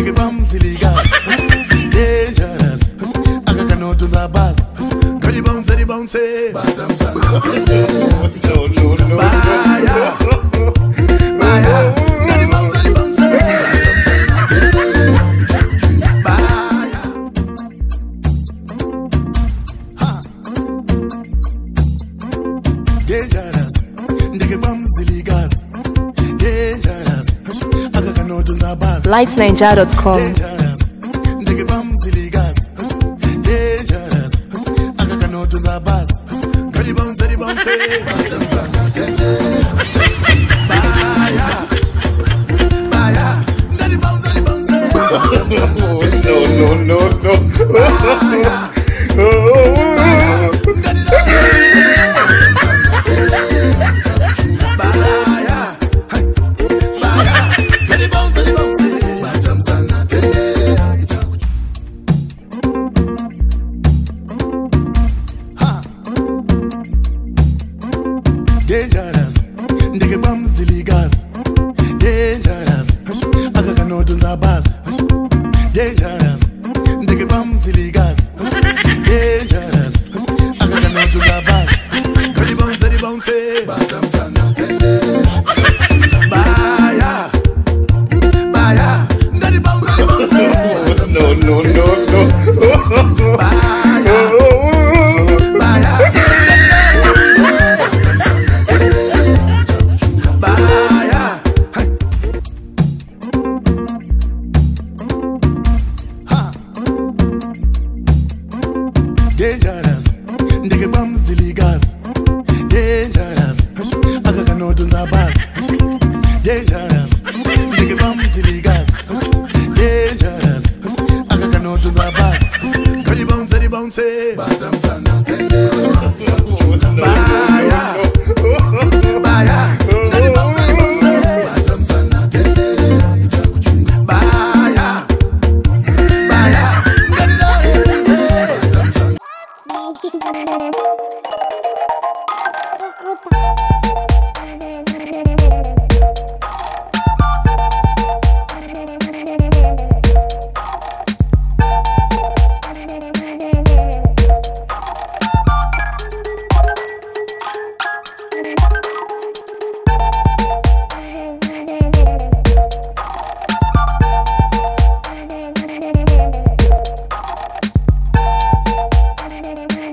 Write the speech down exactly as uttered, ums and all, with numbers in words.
ndege bamsiligas. Dangerous, akakanoto za bus. Gari bounce, di bounce. No, no, no. Baya, baya. Gari bounce, di bounce. Baya. Ha. Dangerous, ndege bamsiligas. Dangerous, akakanoto za bus. lights ninja dot com. Dangerous, ndege bamsiligas. Dangerous, akakanoto za bus. Gari bounce, di bounce. Baya, baya. Gari bounce, di bounce. No, no, no, no. Baya. Dangerous, ndege bamsiligas. Dangerous, akakanoto za bus. Dangerous, ndege bamsiligas. Dangerous, akakanoto za bus. Gari bounce, di bounce. Baya, baya. Gari bounce, di bounce. No, no, no, no. Baya, baya. Baya. Ha. Dangerous, ndege bamsiligas. Dangerous, akakanoto za bus. Dangerous, ndege bamsiligas.